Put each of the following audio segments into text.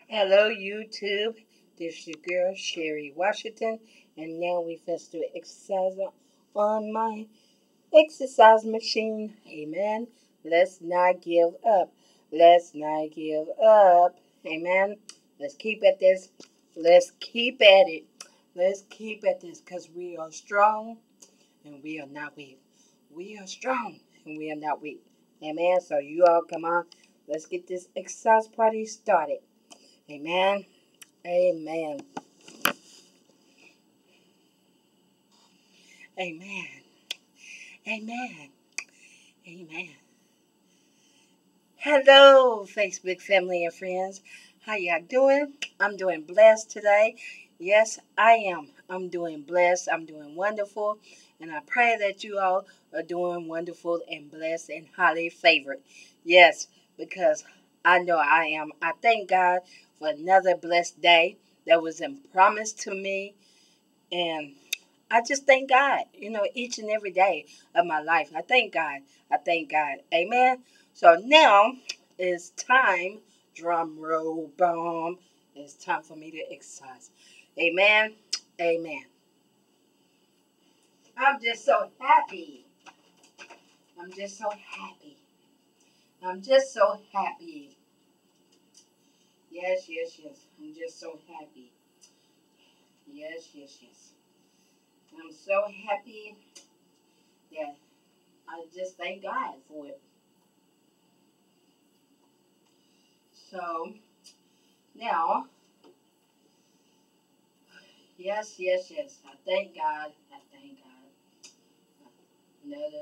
Hello, YouTube. This is your girl, Sherry Washington, and now we first do exercise on my exercise machine. Amen. Let's not give up. Let's not give up. Amen. Let's keep at this. Let's keep at it. Let's keep at this because we are strong and we are not weak. We are strong and we are not weak. Amen. So you all come on. Let's get this exercise party started. Amen. Amen. Amen. Amen. Amen. Hello, Facebook family and friends. How y'all doing? I'm doing blessed today. Yes, I am. I'm doing blessed. I'm doing wonderful. And I pray that you all are doing wonderful and blessed and highly favored. Yes, because I know I am. I thank God for another blessed day that was promised to me. And I just thank God, each and every day of my life. I thank God. I thank God. Amen. So now it's time, drum roll, boom. It's time for me to exercise. Amen. Amen. I'm just so happy. I'm just so happy. I'm just so happy. Yes, yes, yes. I'm just so happy. Yes, yes, yes. I'm so happy that I just thank God for it. So now, yes, yes, yes. I thank God. I thank God. Another.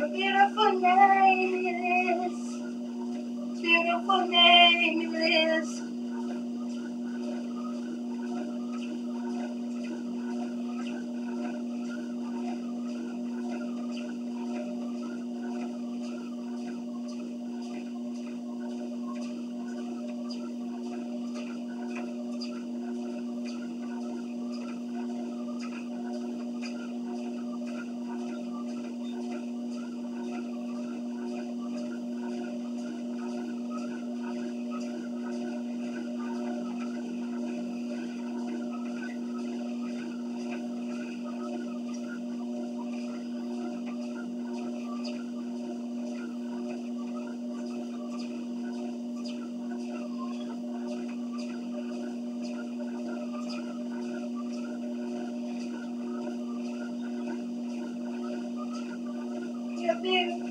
beautiful name it is. Beautiful name it is. You're beautiful.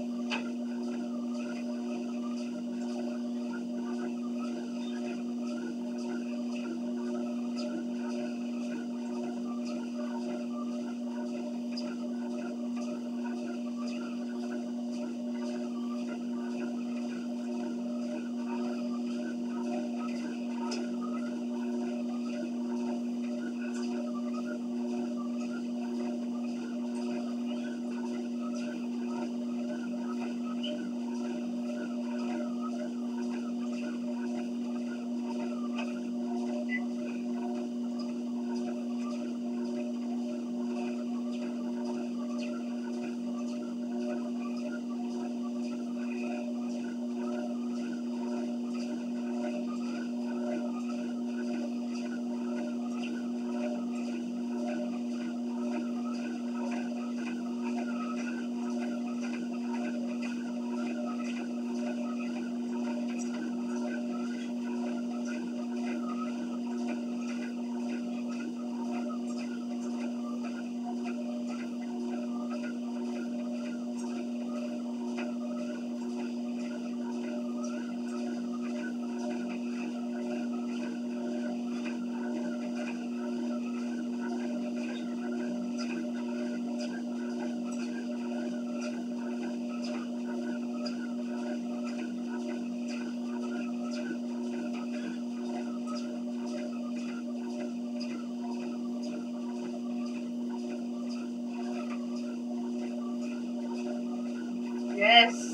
Yes.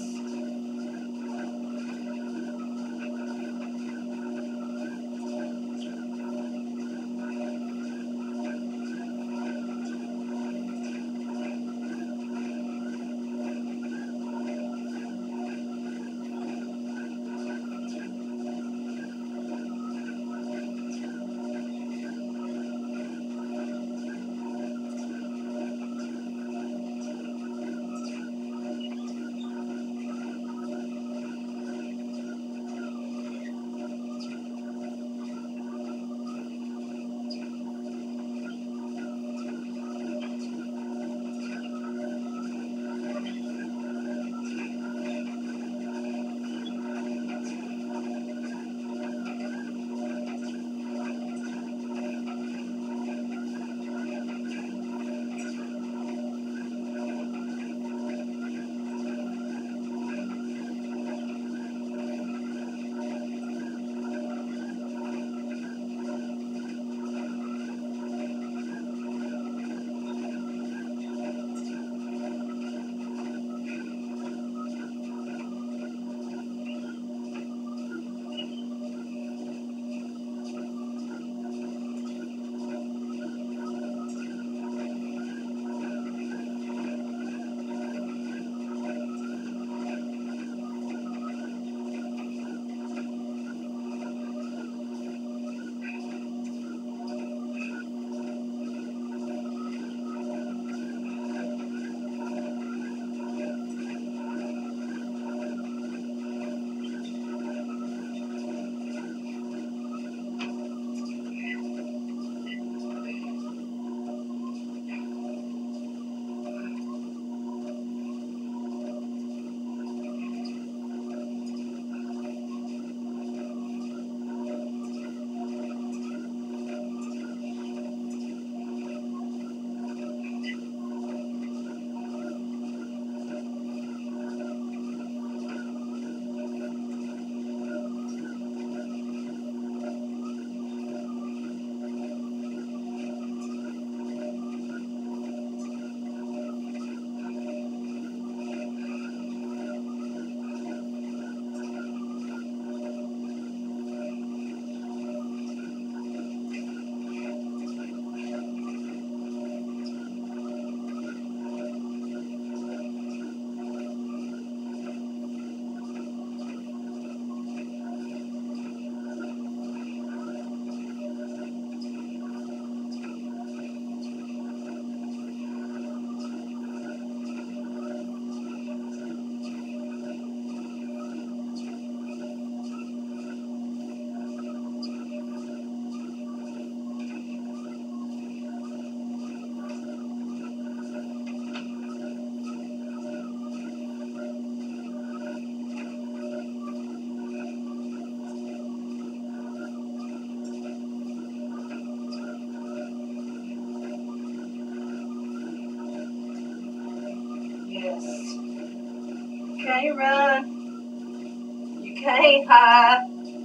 can't run, you can't hide.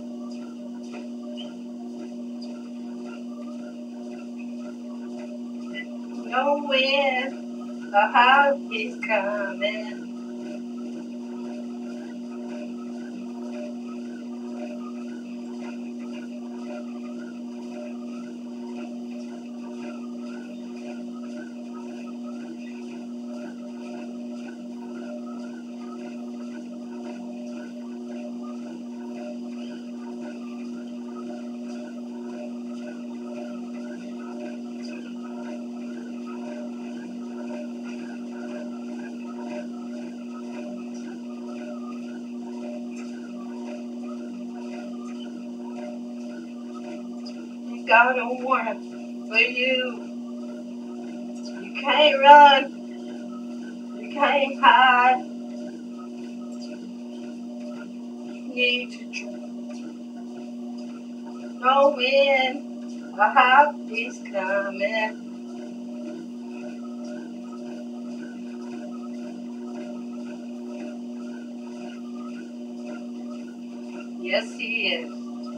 No wind or how it's coming. Got a warning for you. You can't run, you can't hide. You need to know when a hop is coming. Yes, he is.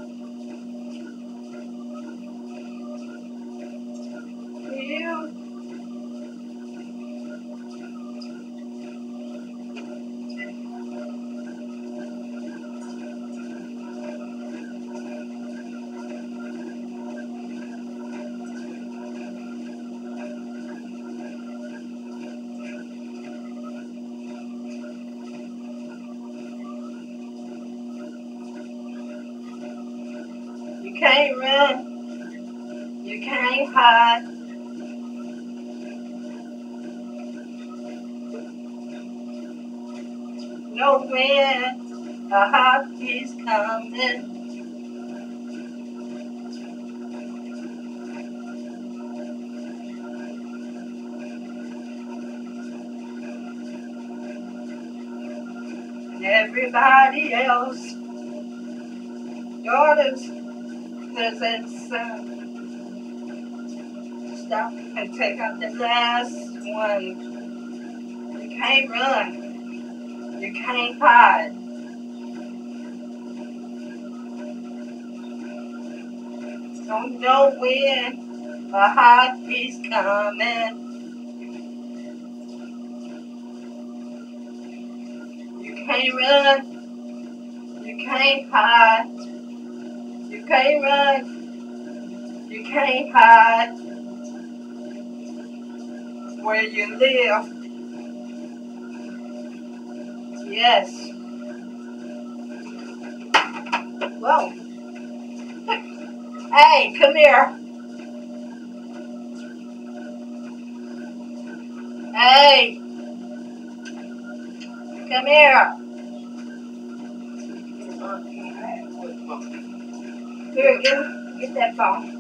For you. You can't run, you can't hide. Know when a hop is coming. And everybody else, daughters, cousins, sons, stop and take out the last one. You can't run, you can't hide. Don't know when a hot is coming. You can't run, you can't hide. You can't run, you can't hide. Where you live, yes. Whoa. Hey, come here. Hey, come here. Here, get that phone.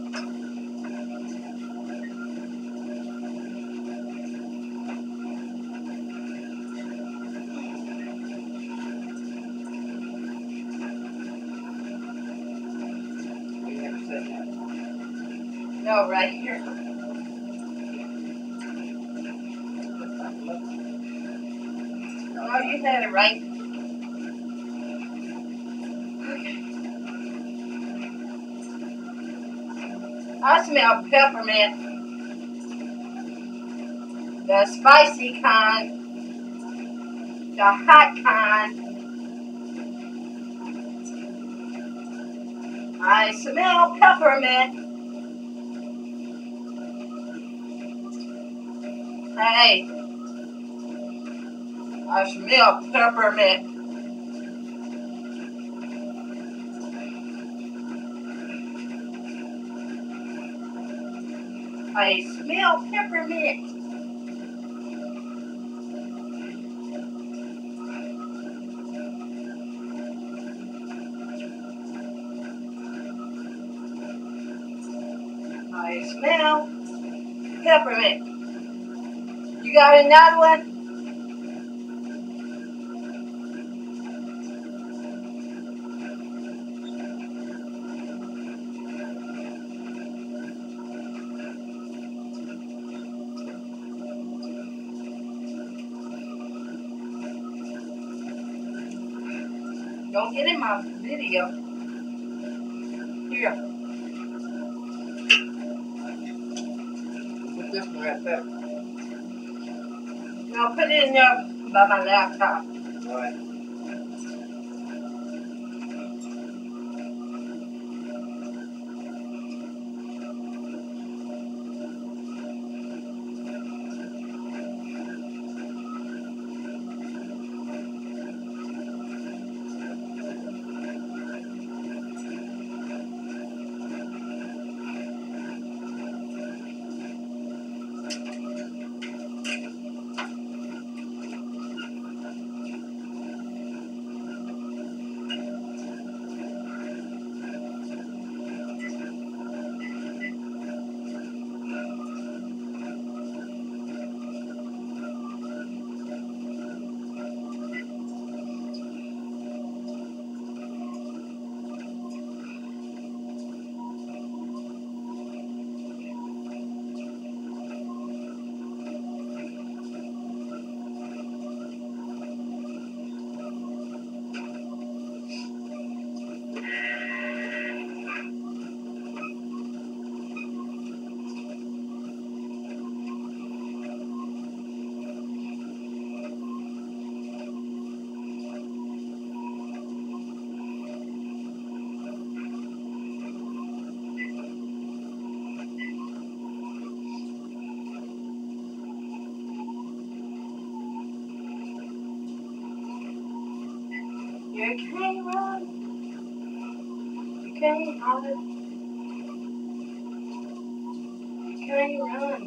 No, right here. Oh, you had it right. I smell peppermint. The spicy kind. The hot kind. I smell peppermint. Hey, I smell peppermint. I smell peppermint. I smell peppermint. You got another one? Don't get in my video. Here. Put this one right there. No, put it in there by my laptop. All right. You can't run. You can't hide. You can't run.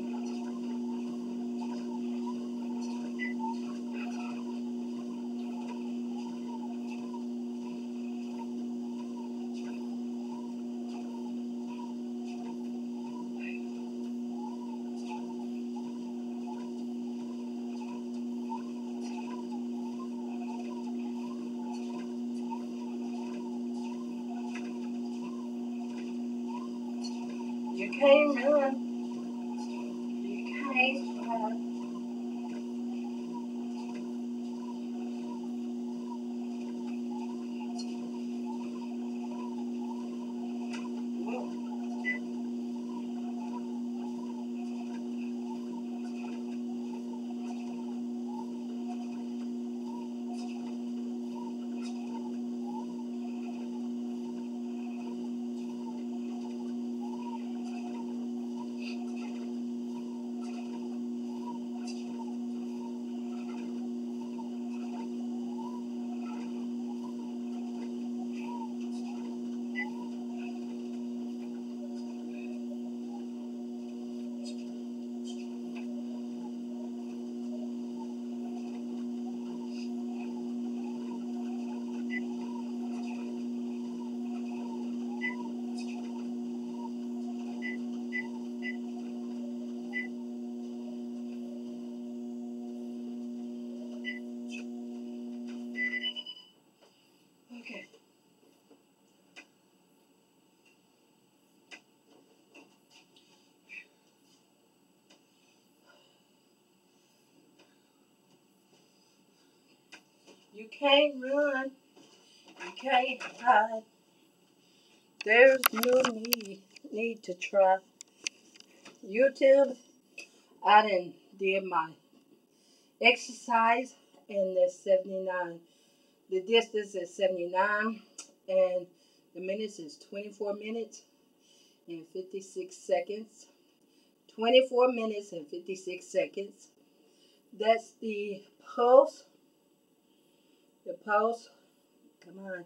You can't run. You can't hide. Okay. You can't run. You can't hide. There's no need to try. YouTube, I done did my exercise and the 79. The distance is 79 and the minutes is 24 minutes and 56 seconds. 24 minutes and 56 seconds. That's the pulse. The pulse. Come on.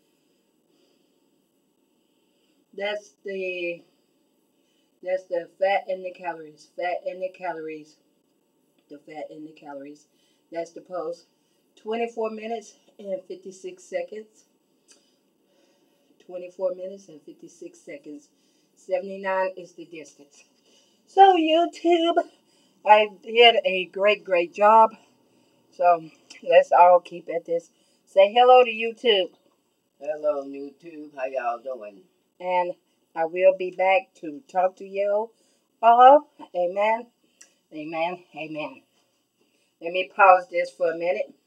That's the fat and the calories. Fat and the calories. The fat and the calories. That's the pulse. 24 minutes and 56 seconds. 24 minutes and 56 seconds. 79 is the distance. So YouTube, I did a great job. So let's all keep at this. Say hello to YouTube. Hello, YouTube. How y'all doing? And I will be back to talk to you all. Amen. Amen. Amen. Let me pause this for a minute.